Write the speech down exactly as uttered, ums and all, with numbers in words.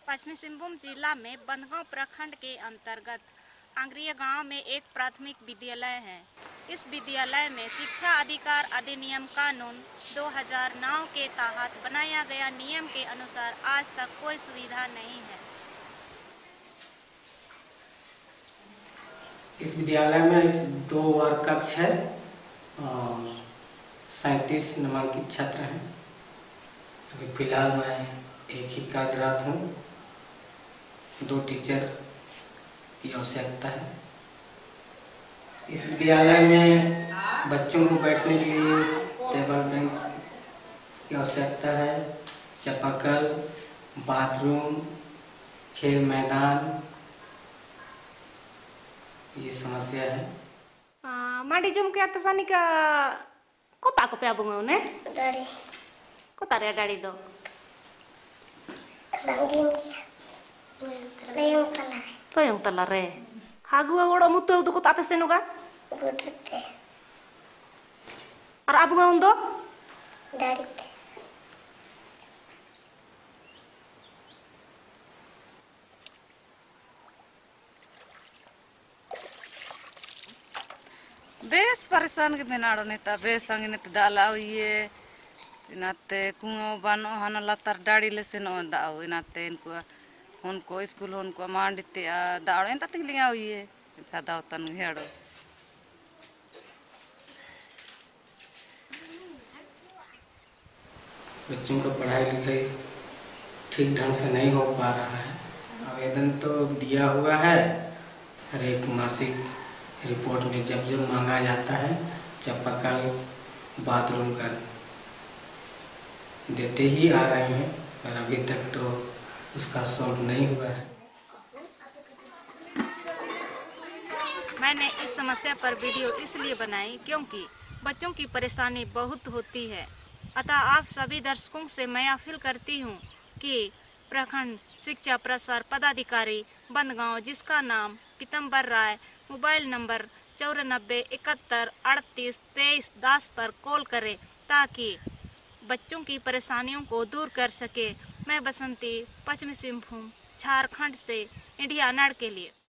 पश्चिमी सिंहभूम जिला में बंदगांव प्रखंड के अंतर्गत आंगरिया गांव में एक प्राथमिक विद्यालय है। इस विद्यालय में शिक्षा अधिकार अधिनियम कानून दो हज़ार नौ के तहत बनाया गया नियम के अनुसार आज तक कोई सुविधा नहीं है। इस विद्यालय में इस दो वर्ग कक्ष है और सैंतीस नामांकित छात्र हैं। अभी फिलहाल मैं एक ही कार्यरत हूँ। दो टीचर की आवश्यकता है। इस विद्यालय में बच्चों को बैठने के लिए टेबल बेंच की आवश्यकता है, चापाकल, बाथरूम, खेल मैदान, ये समस्या है। माडी जम के आतसानी का कोता को पे आबुंगा उन्हें डाड़ी कोता रे डाड़ी दो संगीन Layang tala. Layang tala re. Hagua odo mutu tu ko tape senuga? Budete. Ar abu nga undo? Darite. बेस परेशान के बेनाड़ो नेता बेस संगे नेता दालाव ये इनाते कुआं बानो हना लतार डाड़ी ले से नो दाव इनाते इनको उनको स्कूल उनको मांडते आ दाड़ो इन तक लिया ये सादा तन हेड़ो बच्चों का पढ़ाई लिखाई ठीक ढंग से नहीं हो पा रहा है। आवेदन तो दिया हुआ है। हर एक मासिक रिपोर्ट में जब जब मांगा जाता है चापाकल बाथरूम का देते ही आ रहे हैं, पर अभी तक तो उसका सॉल्व नहीं हुआ है। मैंने इस समस्या पर वीडियो इसलिए बनाई क्योंकि बच्चों की परेशानी बहुत होती है। अतः आप सभी दर्शकों से मैं अपील करती हूँ कि प्रखंड शिक्षा प्रसार पदाधिकारी बंदगांव, जिसका नाम पीतम्बर राय, मोबाइल नंबर चौरानबे इकहत्तर अड़तीस तेईस दस पर कॉल करें ताकि बच्चों की परेशानियों को दूर कर सके। मैं बसंती, पश्चिमी सिंहभूम, झारखंड से इंडिया नाड़ के लिए।